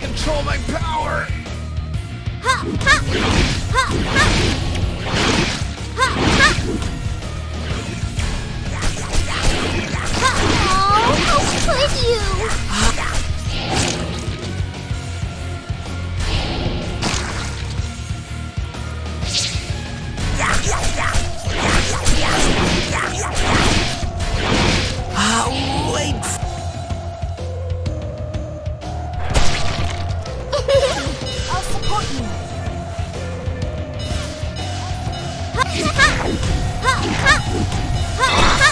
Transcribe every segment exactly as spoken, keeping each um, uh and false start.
control my power! Ha! Ha! Ha! Ha! Ha! Ha! Oh, how could you? Ah, wait! I'll support you. Ha! Ha! Ha! Ha! Ha! Ha!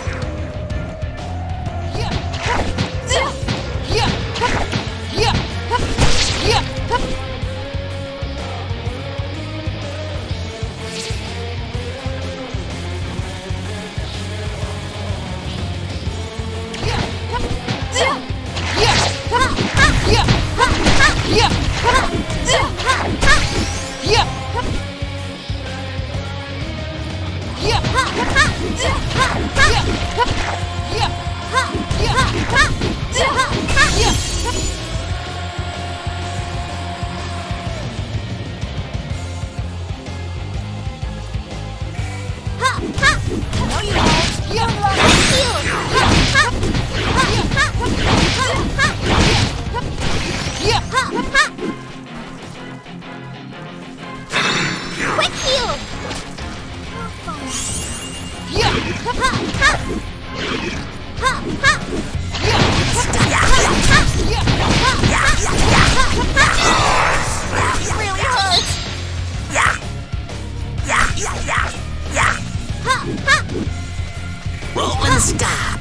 Roland, stop!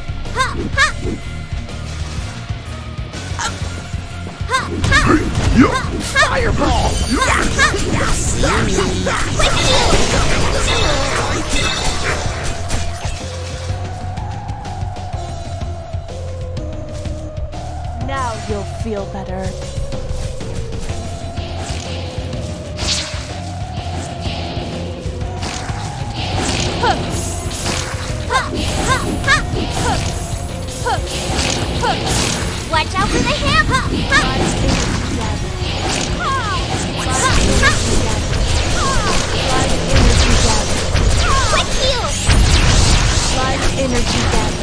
Fireball! Now you'll feel better. Watch out for the hammer! Quick heal! Slide energy gather.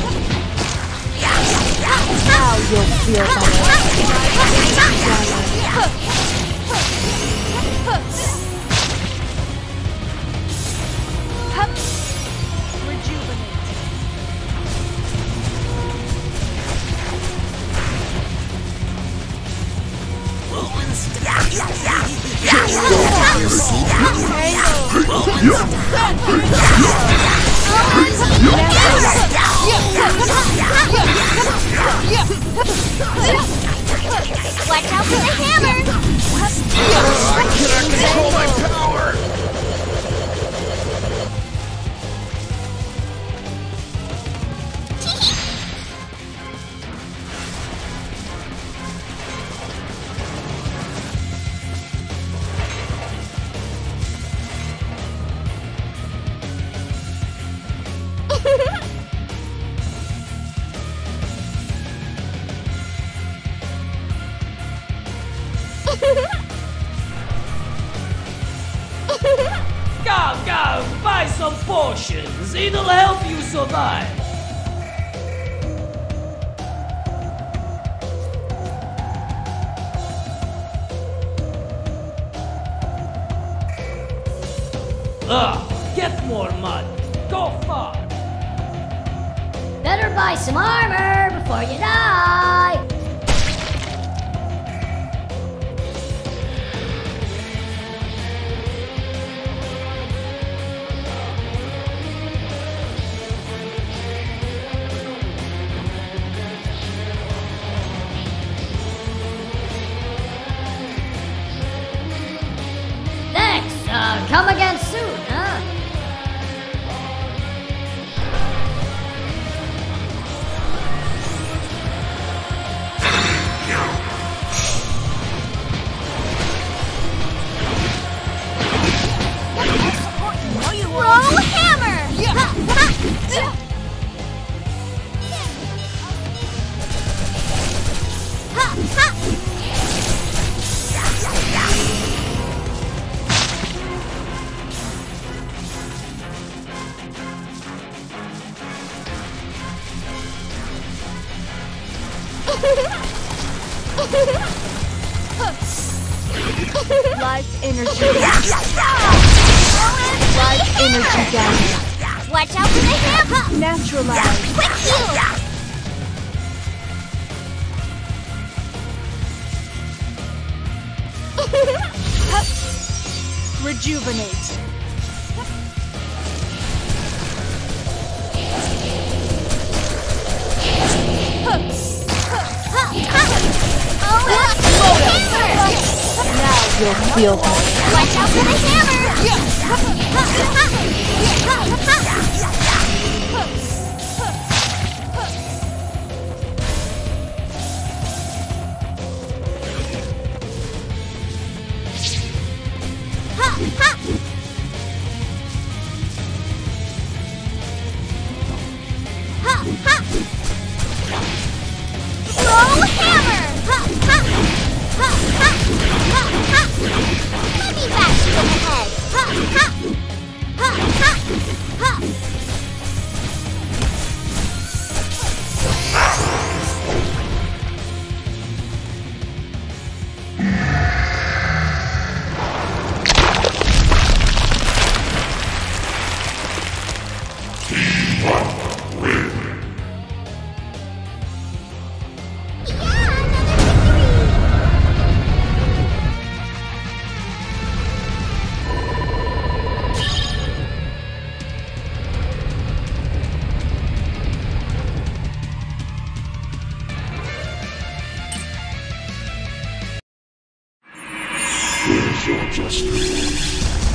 Now you'll feel better. Rejuvenate. Roland, stop! Watch out for the hammer! I cannot control my power! Go, go, buy some potions. It'll help you survive. Ugh, get more money. Go far. Better buy some armor before you die. Thanks. Uh, come again soon, huh? Roll hammer! Ha, ha. Life energy damage. Life energy damage. Watch out for the hammer! Neutralize. Quick heal! Rejuvenate. Now you'll feel better. Watch out for the hammer! Throw hammer! Let me bash you in the head! Ha, ha. Ha, ha. Ha. Here's your justice.